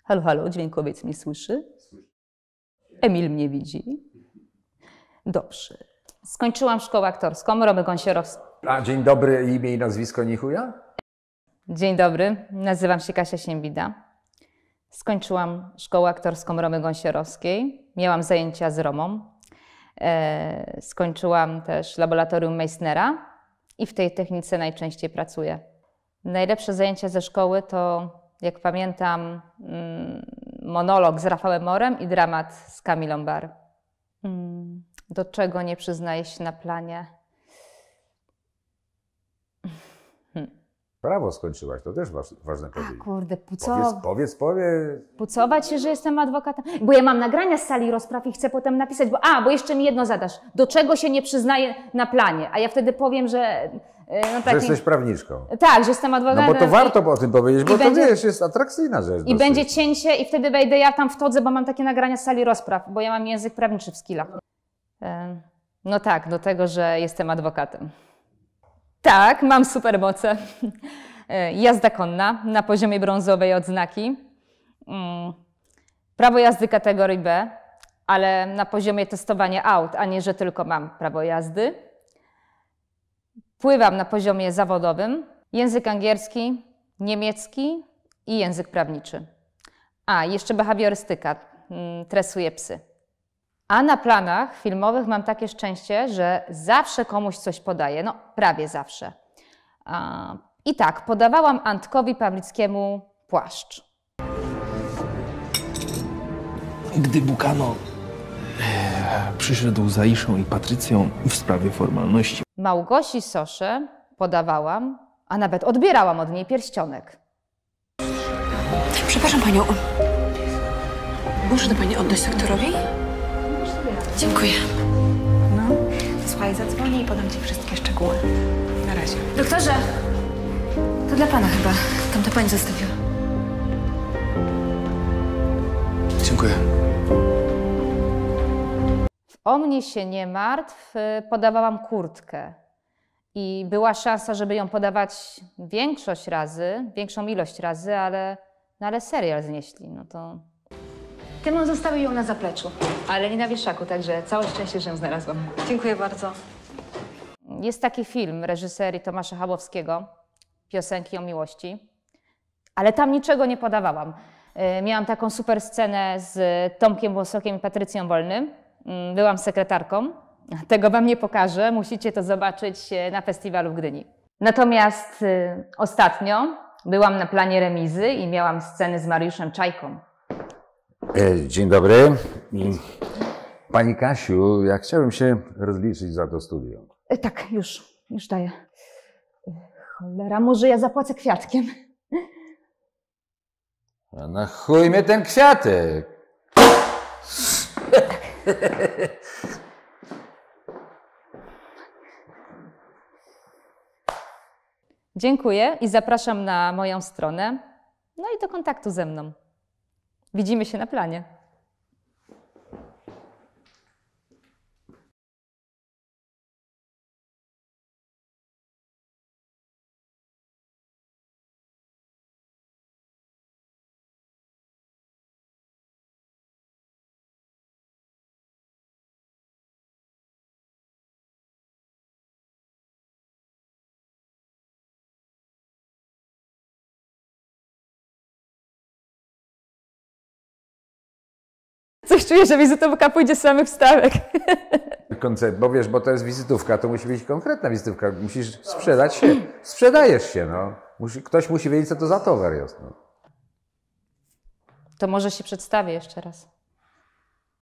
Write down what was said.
Halo, halo, dźwiękowiec mnie słyszy? Emil mnie widzi? Dobrze. Skończyłam szkołę aktorską, Romy Gąsiorowski. A dzień dobry, imię i nazwisko Nichuja? Dzień dobry, nazywam się Kasia Siembida. Skończyłam szkołę aktorską Romy Gąsiorowskiej. Miałam zajęcia z Romą. Skończyłam też laboratorium Meissnera i w tej technice najczęściej pracuję. Najlepsze zajęcia ze szkoły to, jak pamiętam, monolog z Rafałem Morem i dramat z Kamilą Bar. Do czego nie przyznaję się na planie? Prawo skończyłaś, to też ważne powiedzieć. Kurde, Powiedz. Pucować się, że jestem adwokatem? Bo ja mam nagrania z sali rozpraw i chcę potem napisać, bo jeszcze mi jedno zadasz. Do czego się nie przyznaję na planie? A ja wtedy powiem, że... Że jesteś prawniczką. Tak, że jestem adwokatem. No bo to warto o tym powiedzieć, bo to wiesz, jest atrakcyjna rzecz. I będzie cięcie i wtedy wejdę, ja tam wchodzę, bo mam takie nagrania z sali rozpraw, bo ja mam język prawniczy w skillach. No tak, do tego, że jestem adwokatem. Tak, mam supermoce. Jazda konna na poziomie brązowej odznaki. Prawo jazdy kategorii B, ale na poziomie testowania aut, a nie, że tylko mam prawo jazdy. Pływam na poziomie zawodowym. Język angielski, niemiecki i język prawniczy. A, jeszcze behawiorystyka, tresuję psy. A na planach filmowych mam takie szczęście, że zawsze komuś coś podaję, no prawie zawsze. I tak, podawałam Antkowi Pawlickiemu płaszcz. Gdy Bukano przyszedł za Iszą i Patrycją w sprawie formalności. Małgosi Sosze podawałam, a nawet odbierałam od niej pierścionek. Przepraszam panią, może to pani oddać sektorowi? Dziękuję. No, słuchaj, zadzwonię i podam ci wszystkie szczegóły. Na razie. Doktorze, to dla pana chyba. Tam to pani zostawiła. Dziękuję. O mnie się nie martw, podawałam kurtkę. I była szansa, żeby ją podawać większą ilość razy, ale serial znieśli. No to... Tymon zostawił ją na zapleczu. Ale nie na wieszaku, także całe szczęście, że ją znalazłam. Dziękuję bardzo. Jest taki film reżyserii Tomasza Chabowskiego, Piosenki o miłości, ale tam niczego nie podawałam. Miałam taką super scenę z Tomkiem Włosokiem i Patrycją Wolnym. Byłam sekretarką. Tego wam nie pokażę, musicie to zobaczyć na festiwalu w Gdyni. Natomiast ostatnio byłam na planie remizy i miałam sceny z Mariuszem Czajką. Dzień dobry. Pani Kasiu, ja chciałbym się rozliczyć za to studio. Tak, już daję. Cholera, może ja zapłacę kwiatkiem. A na chuj mnie ten kwiatek! Dziękuję i zapraszam na moją stronę. No i do kontaktu ze mną. Widzimy się na planie. Coś czuję, że wizytówka pójdzie z samych wstawek. Koncept, bo wiesz, bo to jest wizytówka, to musi być konkretna wizytówka. Musisz sprzedać się. Sprzedajesz się, no. Ktoś musi wiedzieć, co to za towar jest. No. To może się przedstawię jeszcze raz.